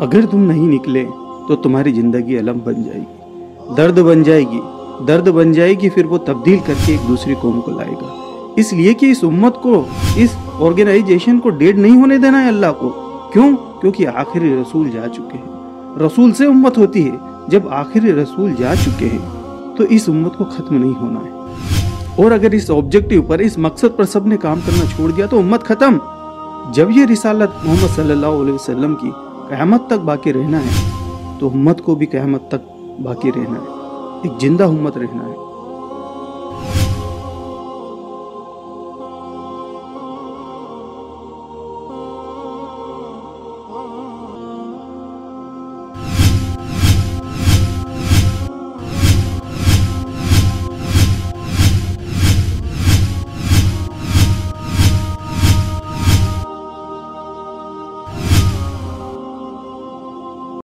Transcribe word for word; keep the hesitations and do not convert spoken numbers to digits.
अगर तुम नहीं निकले तो तुम्हारी जिंदगी अलम बन जाएगी, दर्द बन जाएगी, दर्द बन जाएगी, फिर वो तब्दील करके एक दूसरी कौम को लाएगा। इसलिए कि इस उम्मत को, इस ऑर्गेनाइजेशन को डेड नहीं होने देना है अल्लाह को। क्यों? क्योंकि आखिरी रसूल जा चुके हैं। रसूल से उम्मत होती है। जब आखिरी रसूल जा चुके हैं तो इस उम्मत को खत्म नहीं होना है। और अगर इस ऑब्जेक्टिव पर, इस मकसद पर सबने काम करना छोड़ दिया तो उम्मत खत्म। जब ये रिसालत मोहम्मद सल्लल्लाहु अलैहि वसल्लम की क़यामत तक बाकी रहना है तो उम्मत को भी क़यामत तक बाकी रहना है, एक जिंदा उम्मत रहना है।